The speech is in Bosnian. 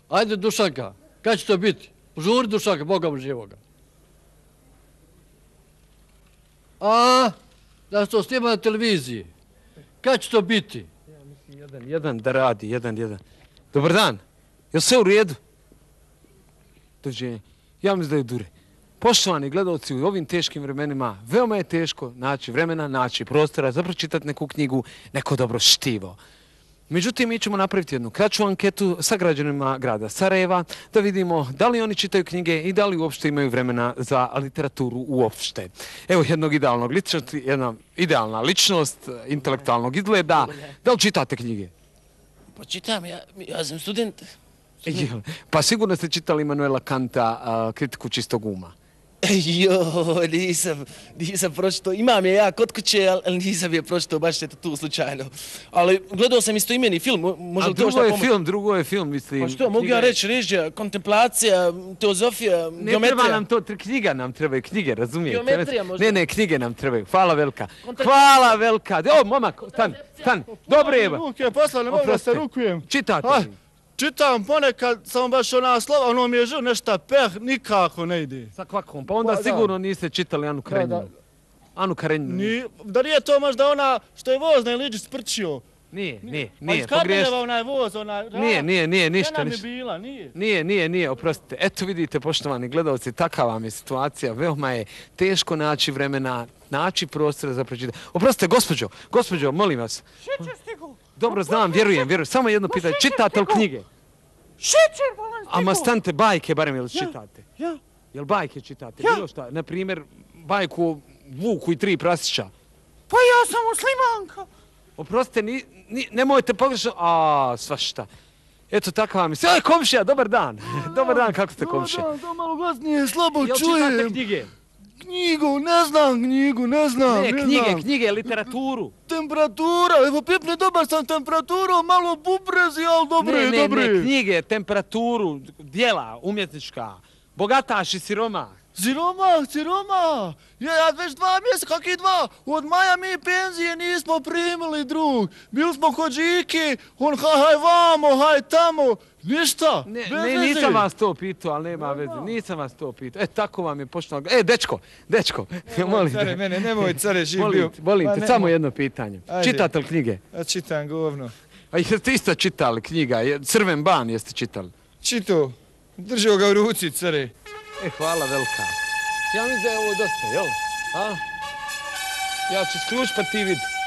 Ajde, Dušanka, kad će to biti? Žuri, Dušanka, Boga mu živoga. A, da se to snima na televiziji. Kad će to biti? Ja mislim, jedan da radi, jedan. Dobar dan, jel sve u redu? Dođenje. Ja mislim da je dure. Poštovani gledalci, u ovim teškim vremenima veoma je teško naći vremena, naći prostora za pročitati neku knjigu, neko dobro štivo. Međutim, mi ćemo napraviti jednu kraću anketu sa građanima grada Sarajeva da vidimo da li oni čitaju knjige i da li uopšte imaju vremena za literaturu uopšte. Evo jednog idealnog ličnosti, jedna idealna ličnost, intelektualnog izgleda. Da li čitate knjige? Pa čitam, ja sam student. Pa sigurno ste čitali Immanuela Kanta, Kritiku čistog uma. Nisam pročitao. Imam je ja kod kuće, ali nisam je pročitao baš eto tu slučajno. Ali gledao sam istoimeni film, može li to šta pomoći? Drugo je film, mislim. Pa što, mogu ja reći, režija, kontemplacija, teozofija, geometrija. Ne treba nam to, knjiga nam trebaju, knjige, razumijete? Geometrija možda. Ne, knjige nam trebaju. Hvala velika. Hvala velika. O, momak, stan. Dobre, Eva. Ruke, posla, ne mogu da se rukujem. Čitate li? Čitam ponekad, samo baš ona slova, ono mi je žao nešto peh, nikako ne ide. Sa kvakom, pa onda sigurno niste čitali Anu Karenjinu. Anu Karenjinu. Da nije to možda ona što je voz na Iliđi sprčio? Nije, Pa iz Karmeneva onaj voz, onaj... Nije, ništa. Žena mi bila, nije. Nije, oprostite. Eto vidite, poštovani gledalci, takva vam je situacija. Veoma je teško naći vremena, naći prostora za pročitanje. Oprostite, gospođo, molim vas. Šećer stigu. Dobro znam, vjerujem. Samo jedno pitanje. Čitate li knjige? Šećer, volan stigu. Ama stante, bajke barem jel čitate? Ja. Jel bajke čitate? Ja. Bilo šta? Naprimjer, bajku o Vuku i 3 prasića. Pa ja sam muslimanka. Oprostite, nemojte pogrešno... svašta. Eto, takva vam je. Komšija, dobar dan. Dobar dan, kako ste komšija? Dobar dan, to malo glasnije, slabo čujem. Jel čitate knjige? Knjigu, ne znam. Ne, knjige, literaturu. Temperatura, evo pipne, dobar sam temperaturom, malo bubrezi, ali dobre. Ne, knjige, temperaturu, djela, umjetnička, bogataš i siromah. Siromah. Ja već 2 mjeseca, kakvi 2? Od maja mi penzije nismo primili, drug. Bili smo kod Žiki, on haj vamo, haj tamo. Ništa, bez veze. Nisam vas to pitao, ali nema veze. Nisam vas to pitao. Tako vam je pošteno. Dečko, molim te. Care, mene, nemoj, care, živ bio. Molim te, samo jedno pitanje. Čitate li knjige? Ja čitam govno. A jeste isto čitali knjiga? Crven ban jeste čitali? Čito, držao ga u ruci, care. Hvala velika. Ja mislim da je ovo dosta, jel? Ja ću isključiti pa ti vidi.